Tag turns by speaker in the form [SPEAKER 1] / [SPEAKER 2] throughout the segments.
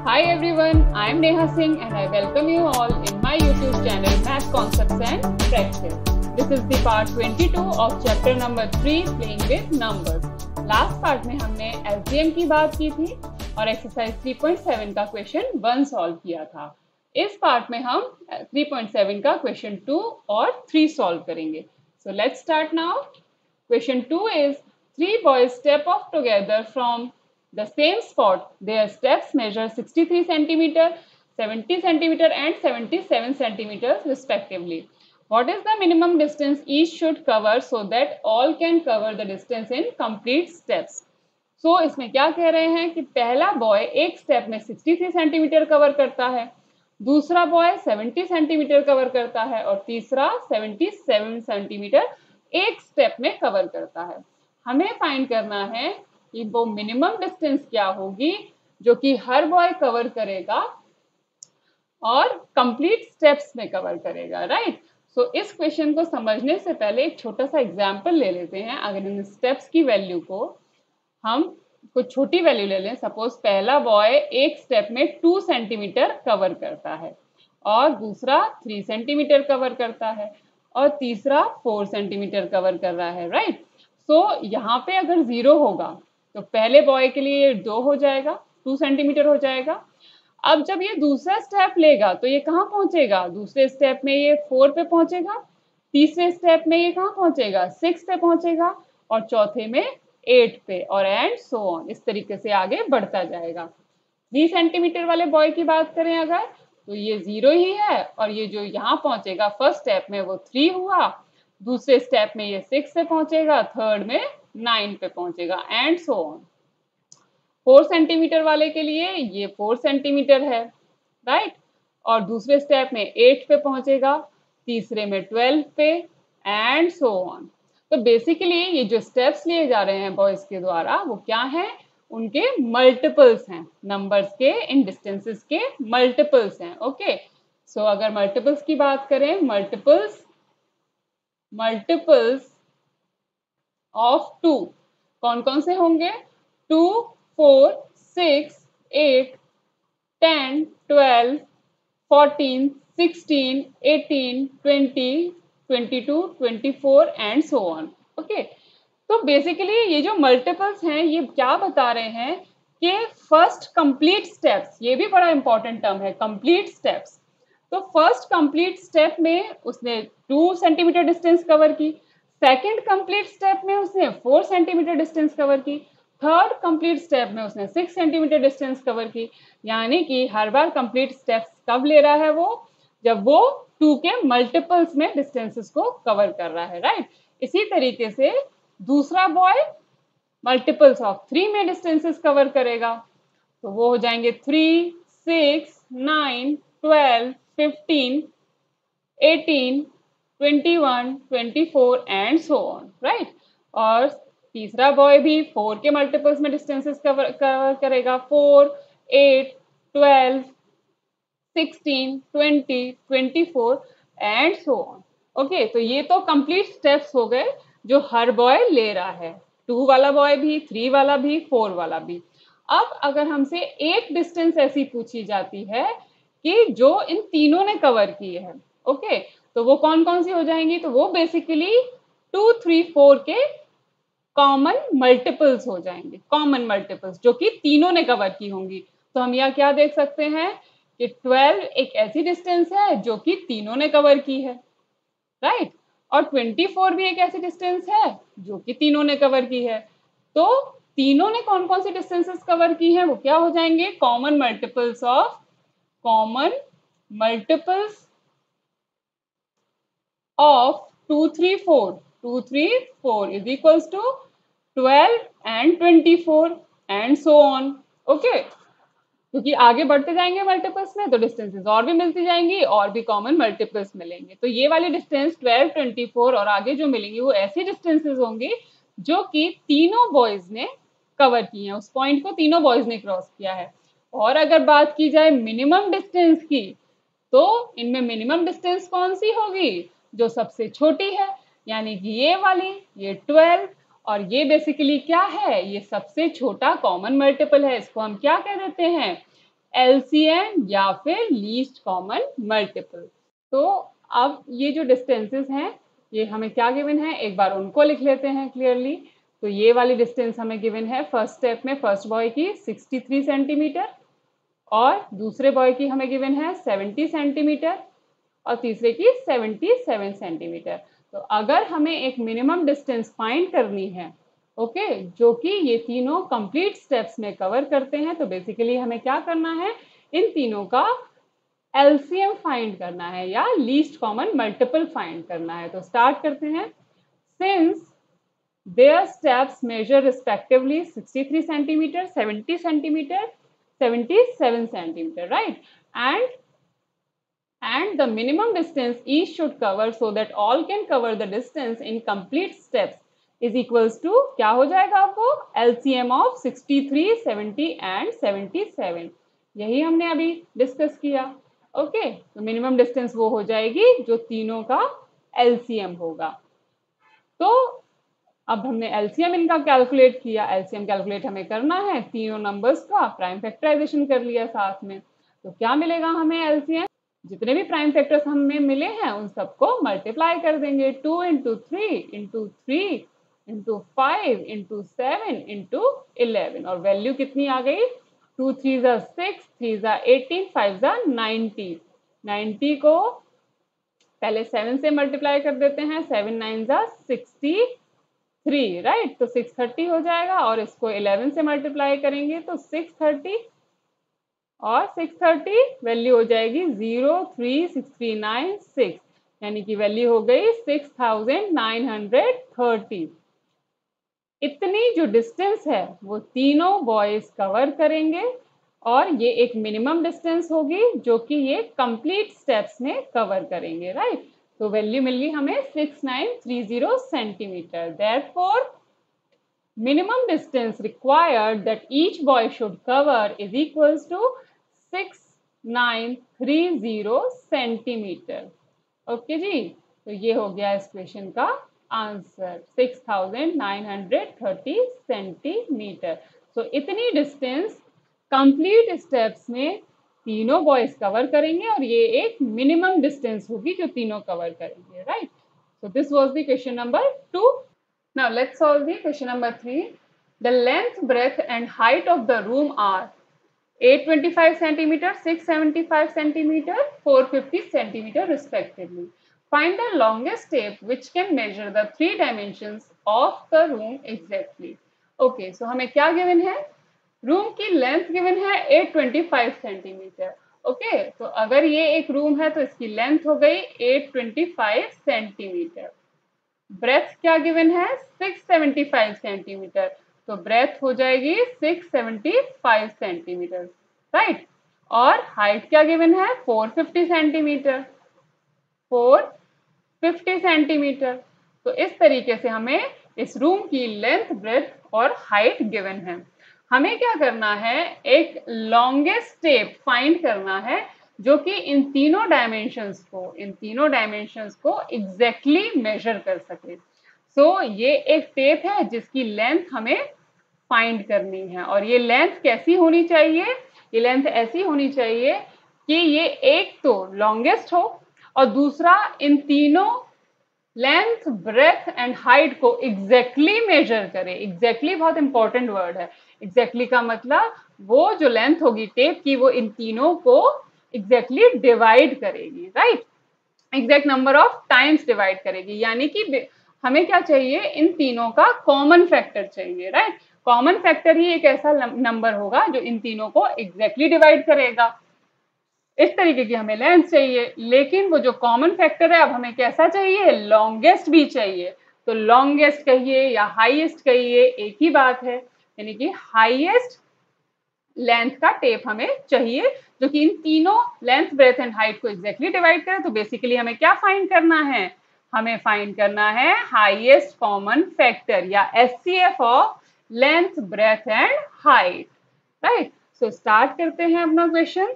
[SPEAKER 1] Hi everyone, I am Neha Singh and I welcome you all in my YouTube channel Math Concepts and Practice. This is the part 22 of chapter number 3 Playing with Numbers. Last part में हमने LCM की बात की थी और exercise 3.7 का question 1 solve किया था। इस पार्ट में हम 3.7 का क्वेश्चन 2 और 3 सॉल्व करेंगे। So let's start now. Question 2 is 3 boys step off together from the same spot. Their steps measure 63 centimeter, 70 centimeter and 77 centimeters respectively. What is the minimum distance each should cover so that all can cover the distance in complete steps? So इसमें क्या कह रहे हैं कि पहला boy एक step में 63 centimetre cover करता है, दूसरा बॉय 70 सेंटीमीटर कवर करता है और तीसरा 77 सेंटीमीटर एक स्टेप में कवर करता है। हमें फाइंड करना है कि वो मिनिमम डिस्टेंस क्या होगी जो कि हर बॉय कवर करेगा और कंप्लीट स्टेप्स में कवर करेगा, राइट। सो इस क्वेश्चन को समझने से पहले एक छोटा सा एग्जांपल ले लेते हैं। अगर इन स्टेप्स की वैल्यू को हम कुछ छोटी वैल्यू ले लें, सपोज पहला बॉय एक स्टेप में 2 सेंटीमीटर कवर करता है और दूसरा 3 सेंटीमीटर कवर करता है और तीसरा 4 सेंटीमीटर कवर कर रहा है, राइट। सो यहाँ पे अगर 0 होगा तो पहले बॉय के लिए ये 2 हो जाएगा, 2 सेंटीमीटर हो जाएगा। अब जब ये दूसरा स्टेप लेगा तो ये कहाँ पहुंचेगा? दूसरे स्टेप में ये 4 पे पहुंचेगा, तीसरे स्टेप में ये कहाँ पहुंचेगा? 6 पे पहुंचेगा और चौथे में 8 पे और एंड सो ऑन, इस तरीके से आगे बढ़ता जाएगा। 3 सेंटीमीटर वाले बॉय की बात करें अगर, तो ये 0 ही है और ये जो यहाँ पहुंचेगा फर्स्ट स्टेप में वो 3 हुआ, दूसरे स्टेप में ये 6 पे पहुंचेगा, थर्ड में 9 पे पहुंचेगा एंड सो ऑन। 4 सेंटीमीटर वाले के लिए ये 4 सेंटीमीटर है, राइट, और दूसरे स्टेप में 8 पे पहुंचेगा, तीसरे में 12 पे एंड सो ऑन। तो बेसिकली ये जो स्टेप्स लिए जा रहे हैं बॉयज के द्वारा वो क्या है? उनके मल्टीपल्स हैं, नंबर्स के इन डिस्टेंसेस के मल्टीपल्स हैं। ओके, सो अगर मल्टीपल्स की बात करें, मल्टीपल्स ऑफ 2 कौन कौन से होंगे? 2, 4, 6, 8, 10, 12, 14, 16, 18, 20, 22, 24 एंड सो ऑन। ओके, तो बेसिकली ये जो मल्टीपल्स हैं ये क्या बता रहे हैं कि फर्स्ट कंप्लीट स्टेप्स, ये भी बड़ा इंपॉर्टेंट टर्म है, कंप्लीट स्टेप्स। तो फर्स्ट कंप्लीट स्टेप में उसने 2 सेंटीमीटर डिस्टेंस कवर की, सेकेंड कंप्लीट स्टेप में उसने 4 सेंटीमीटर डिस्टेंस कवर की, थर्ड कंप्लीट स्टेप में उसने 6 सेंटीमीटर डिस्टेंस कवर की। यानी कि हर बार कंप्लीट स्टेप्स कब ले रहा है वो? जब वो 2 के मल्टीपल्स में डिस्टेंसेस को कवर कर रहा है, राइट। इसी तरीके से दूसरा बॉय मल्टीपल्स ऑफ 3 में डिस्टेंसेस कवर करेगा, तो वो हो जाएंगे 3, 6, 9, 12, 15, 18, 21, 24 एंड सो ऑन, राइट। और तीसरा बॉय भी 4 के मल्टीपल्स में डिस्टेंसेस कवर करेगा, 4, 8, 12, 16, 20, 24 एंड सो ऑन। ओके, तो ये तो कंप्लीट स्टेप्स हो गए जो हर बॉय ले रहा है, 2 वाला बॉय भी, 3 वाला भी, 4 वाला भी। अब अगर हमसे एक डिस्टेंस ऐसी पूछी जाती है कि जो इन तीनों ने कवर की है, ओके, तो वो कौन कौन सी हो जाएंगी? तो वो बेसिकली 2, 3, 4 के कॉमन मल्टीपल्स हो जाएंगे, कॉमन मल्टीपल्स जो कि तीनों ने कवर की होंगी। तो हम यहाँ क्या देख सकते हैं कि 12 एक ऐसी डिस्टेंस है जो कि तीनों ने कवर की है, राइट, और 24 भी एक ऐसी डिस्टेंस है जो कि तीनों ने कवर की है। तो तीनों ने कौन कौन सी डिस्टेंसेस कवर की हैं? वो क्या हो जाएंगे? Common multiples of 2, 3, 4. 2, 3, 4 is equals to 12 and 24 and so on. Okay, क्योंकि आगे बढ़ते जाएंगे मल्टीपल्स में तो डिस्टेंसेस और भी मिलती जाएंगी और भी कॉमन मल्टीपल्स मिलेंगे। तो ये वाली डिस्टेंस 12, 24 और आगे जो मिलेंगी वो ऐसी डिस्टेंसेस होंगी जो कि तीनों बॉयज ने कवर की हैं, उस पॉइंट को तीनों बॉयज ने क्रॉस किया है। और अगर बात की जाए मिनिमम डिस्टेंस की, तो इनमें मिनिमम डिस्टेंस कौन सी होगी? जो सबसे छोटी है, यानी कि ये वाली, ये 12, और ये बेसिकली क्या है? ये सबसे छोटा कॉमन मल्टीपल है। इसको हम क्या कह देते हैं? LCM या फिर लीस्ट कॉमन मल्टीपल। तो अब ये जो डिस्टेंसेस हैं ये हमें क्या गिवन है, एक बार उनको लिख लेते हैं क्लियरली। तो ये वाली डिस्टेंस हमें गिवन है फर्स्ट स्टेप में फर्स्ट बॉय की 63 सेंटीमीटर, और दूसरे बॉय की हमें गिवन है 70 सेंटीमीटर, और तीसरे की 77 सेंटीमीटर। तो अगर हमें एक मिनिमम डिस्टेंस फाइंड करनी है, ओके, जो कि ये तीनों कंप्लीट स्टेप्स में कवर करते हैं, तो बेसिकली हमें क्या करना है, इन तीनों का एलसीएम फाइंड करना है या लीस्ट कॉमन मल्टीपल फाइंड करना है। तो स्टार्ट करते हैं। Since their steps measure respectively 63 centimeter, 70 centimeter, 77 centimeter, right? And the minimum distance each should cover so that all can cover the distance in complete steps is equals to क्या हो जाएगा आपको, LCM of 63, 70 and 77। यही हमने अभी discuss किया। Okay, तो minimum distance वो हो जाएगी जो तीनों का LCM होगा। तो अब हमने एलसीएम इनका कैलकुलेट किया। एलसीएम कैलकुलेट हमें करना है, तीनों नंबर्स का प्राइम फैक्टराइजेशन कर लिया साथ में। तो क्या मिलेगा हमें एलसीएम, जितने भी प्राइम फैक्टर्स हमें मिले हैं उन सबको मल्टीप्लाई कर देंगे। 2 into 3 into 3 into 5 into 7 into 11, और वैल्यू कितनी आ गई, 2 3 जा 6, 3 जा 18, 5 जा 90। 90 को पहले 7 से मल्टीप्लाई कर देते हैं, 7 9 जा 63, राइट। तो 630 हो जाएगा, और इसको 11 से मल्टीप्लाई करेंगे तो 630, और 630 वैल्यू हो जाएगी 03639, यानी कि वैल्यू हो गई 6930। इतनी जो डिस्टेंस है वो तीनों बॉयज कवर करेंगे, और ये एक मिनिमम डिस्टेंस होगी जो कि ये कंप्लीट स्टेप्स में कवर करेंगे, राइट। तो वैल्यू मिल गई हमें 6930 centimetre. Therefore minimum distance required that each boy should cover is equals to 6930 centimetre. Okay जी, तो ये हो गया इस क्वेश्चन का आंसर, 6930 सेंटीमीटर। तो इतनी डिस्टेंस कंप्लीट स्टेप्स में तीनों बॉयज कवर करेंगे, और ये एक मिनिमम डिस्टेंस होगी जो तीनों कवर करेंगे, right. So this was the question number 2। Now let's solve the question number 3. The length, breadth and height of the room are 825 centimeter, 675 centimeter, 450 centimeter respectively. Find the longest tape which can measure the 3 dimensions of the room exactly. Okay, so हमें क्या given है, room की length given है 825 centimetre. Okay, तो अगर ये एक room है तो इसकी लेंथ हो गई 825 सेंटीमीटर। ब्रेथ क्या गिवन है, 675 सेंटीमीटर, तो ब्रेथ हो जाएगी 675 सेंटीमीटर, राइट। और हाइट क्या गिवन है, 450 सेंटीमीटर, 450 सेंटीमीटर। तो इस तरीके से हमें इस रूम की लेंथ, ब्रेथ और हाइट गिवन है। हमें क्या करना है, एक लॉन्गेस्ट टेप फाइंड करना है जो कि इन तीनों डायमेंशंस को एग्जैक्टली मेजर कर सके। सो ये एक टेप है जिसकी लेंथ हमें फाइंड करनी है, और ये लेंथ कैसी होनी चाहिए, ये लेंथ ऐसी होनी चाहिए कि ये एक तो लॉन्गेस्ट हो और दूसरा इन तीनों लेंथ, ब्रेथ एंड हाइट को एग्जैक्टली मेजर करे। एग्जैक्टली बहुत इंपॉर्टेंट वर्ड है। एग्जैक्टली का मतलब वो जो लेंथ होगी टेप की वो इन तीनों को एग्जैक्टली डिवाइड करेगी, right. Exact number of times divide करेगी, यानी कि हमें क्या चाहिए, इन तीनों का कॉमन फैक्टर चाहिए, राइट। कॉमन फैक्टर ही एक ऐसा नंबर होगा जो इन तीनों को एग्जैक्टली डिवाइड करेगा। इस तरीके की हमें लेंथ चाहिए, लेकिन वो जो कॉमन फैक्टर है अब हमें कैसा चाहिए, लॉन्गेस्ट भी चाहिए। तो लॉन्गेस्ट कहिए या हाईएस्ट कहिए एक ही बात है, यानी कि हाईएस्ट लेंथ का टेप हमें चाहिए जो कि इन तीनों लेंथ, ब्रेथ एंड हाइट को एग्जैक्टली डिवाइड करे। तो बेसिकली हमें क्या फाइंड करना है, हमें फाइंड करना है हाईएस्ट कॉमन फैक्टर या HCF of length, breadth and height, right. So start करते हैं अपना question.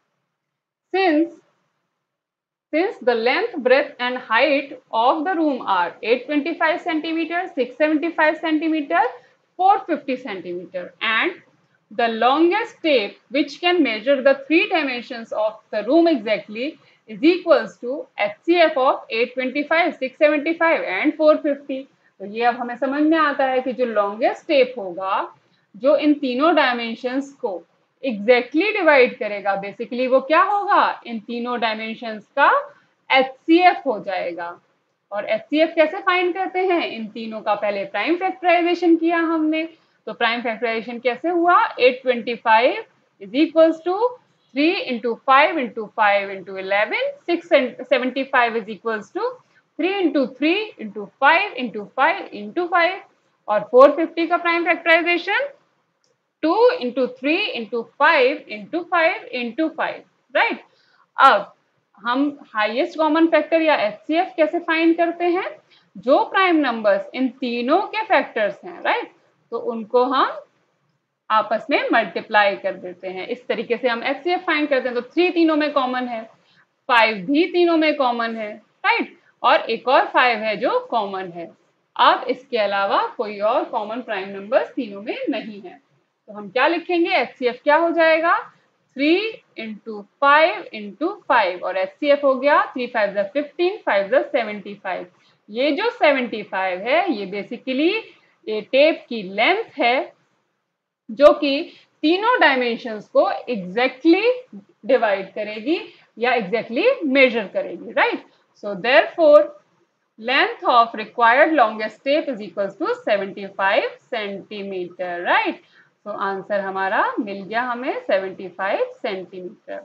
[SPEAKER 1] Since the length, breadth and height of the room are 825 centimeter, 675 centimeter, 450 centimeter and The longest tape which can measure the 3 dimensions of the room exactly is equals to HCF of 825, 675 and 450. तो ये अब हमें समझ में आता है कि जो लॉन्गेस्ट टेप होगा जो इन तीनों डायमेंशंस को एग्जैक्टली डिवाइड करेगा, बेसिकली वो क्या होगा, इन तीनों डायमेंशंस का HCF हो जाएगा। और HCF कैसे फाइंड करते हैं, इन तीनों का पहले प्राइम फैक्टराइजेशन किया हमने, तो प्राइम फैक्टराइजेशन कैसे हुआ, 825 is equals to 3 into 5 into 5 into 11, 675 is equals to 3 into 3 into 5 into 5 into 5, और 450 का prime factorisation 2 into 3 into 5 into 5 into 5, right. अब हम हाईएस्ट कॉमन फैक्टर या HCF कैसे फाइंड करते हैं, जो प्राइम नंबर्स इन तीनों के फैक्टर्स हैं, राइट, तो उनको हम आपस में मल्टीप्लाई कर देते हैं। इस तरीके से हम HCF फाइंड करते हैं। तो 3 तीनों में कॉमन है, 5 भी तीनों में कॉमन है, राइट, और एक और 5 है जो कॉमन है। अब इसके अलावा कोई और कॉमन प्राइम नंबर्स तीनों में नहीं है, तो हम क्या लिखेंगे, HCF क्या हो जाएगा, 3 into 5 into 5, और HCF हो गया 3 5 15, 5 75। ये जो 75 है ये बेसिकली ये टेप की लेंथ है जो कि तीनों डायमेंशंस को एग्जैक्टली डिवाइड करेगी या एग्जैक्टली मेजर करेगी, right. So therefore length of required longest tape is equals to 75 centimetre, right. तो आंसर हमारा मिल गया हमें 75 centimetre.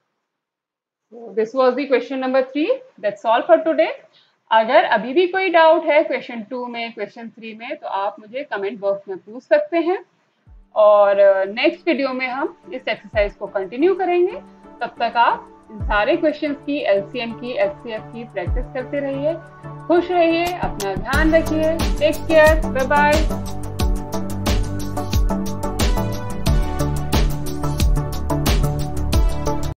[SPEAKER 1] This was the question number 3। That's all for today. अगर अभी भी कोई डाउट है क्वेश्चन 2 में, क्वेश्चन 3 में, तो आप मुझे कमेंट बॉक्स में पूछ सकते हैं, और नेक्स्ट वीडियो में हम इस एक्सरसाइज को कंटिन्यू करेंगे। तब तक आप इन सारे क्वेश्चंस की, LCM की, HCF की प्रैक्टिस करते रहिए। खुश रहिए, अपना ध्यान रखिए, टेक केयर, बाय बाय।